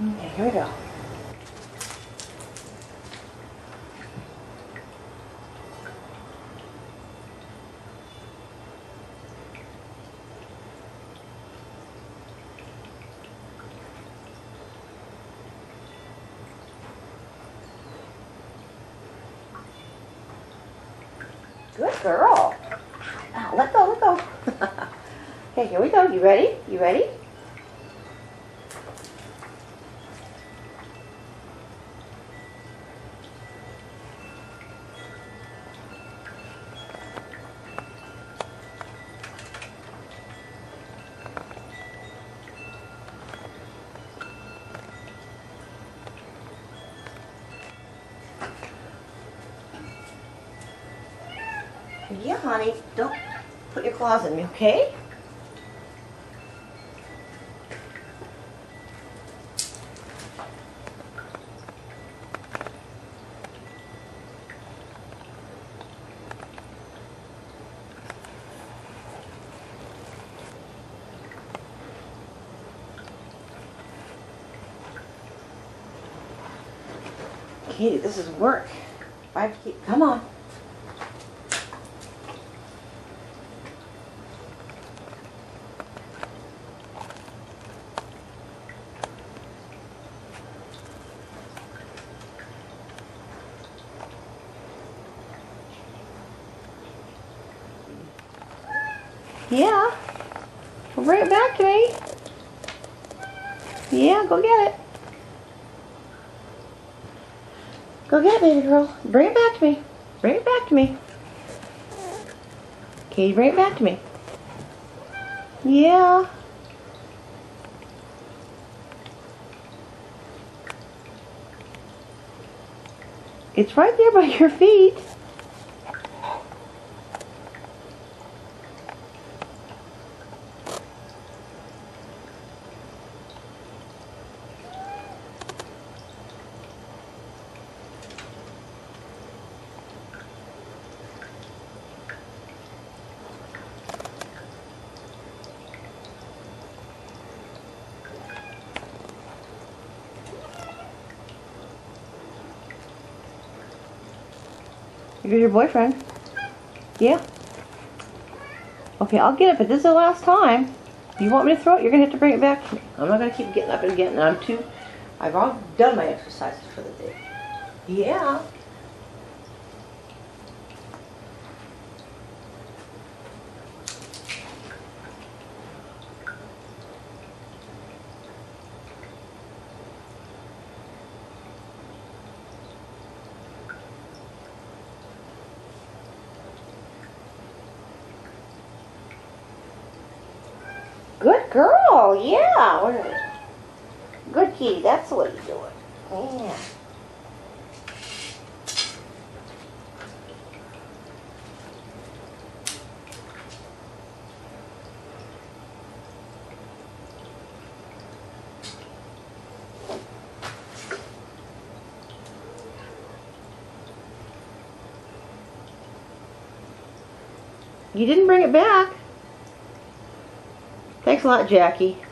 Okay, here we go. Good girl. Oh, let go, let go. Okay, here we go. You ready? You ready? Yeah, honey. Don't put your claws in me, okay? Katie, this is work. Come on. Yeah. Bring it back to me. Yeah, go get it. Go get it, baby girl. Bring it back to me. Bring it back to me. Katie, bring it back to me. Yeah. It's right there by your feet. You're your boyfriend. Yeah. Okay, I'll get it, but this is the last time. If you want me to throw it, you're going to have to bring it back to me. I'm not going to keep getting up and getting it. I've all done my exercises for the day. Yeah. Good girl, yeah. Good kitty, that's what you're doing. Yeah. You didn't bring it back. Thanks a lot, Jackie.